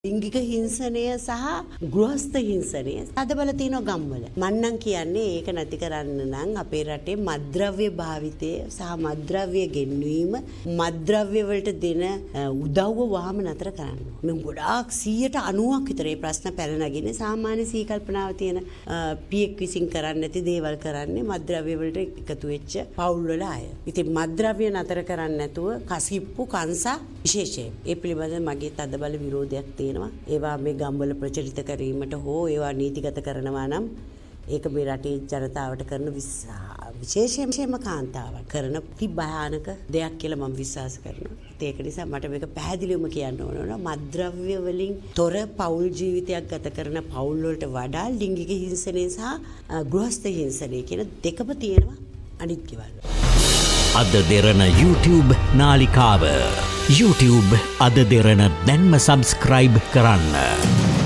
ලිංගික හිංසනය සහ ගෘහස්ත හිංසනය අදබල තියෙනවා ගම්වල. මන්නම් කියන්නේ ඒක නැති කරන්න නම් අපේ රටේ මත්ද්‍රව්‍ය භාවිතය සහ මත්ද්‍රව්‍ය ගෙන්වීම මත්ද්‍රව්‍ය වලට දෙන උදව්ව වහම නතර කරන්න. මම ගොඩාක් 90% විතර මේ ප්‍රශ්න පැන නගින්නේ සාමාන්‍ය සීකල්පනාව තියෙන පියෙක් විසින් කරන්නේ නැති දේවල් කරන්නේ මත්ද්‍රව්‍ය වලට එකතු වෙච්ච පවුල් වල අය. ඉතින් මත්ද්‍රව්‍ය නතර කරන්නේ නැතුව කසිප්පු කංසා විශේෂයෙන් ඒ පිළිබඳව මගේ තදබල විරෝධයක් තියෙනවා. ඒවා මේ ගම්වල ප්‍රචලිත කිරීමට හෝ ඒවා නීතිගත කරනවා නම් ඒක මේ රටේ ජනතාවට කරන විශේෂයෙන්ම කාන්තාවක් කරන භයානක දෙයක් කියලා මම විශ්වාස කරනවා. ඒක නිසා මට මේක පැහැදිලිවම කියන්න ඕන මත්ද්‍රව්‍ය වලින් තොර පෞල් ජීවිතයක් ගත කරන පෞල් වලට වඩා ලිංගික හිංසනය සහ ගෘහස්ත හිංසනය කියන දෙකම තියෙනවා අනිත් කෙවල්. AdaDerana YouTube නාලිකාව YouTube AdaDerana දැන්ම subscribe කරන්න.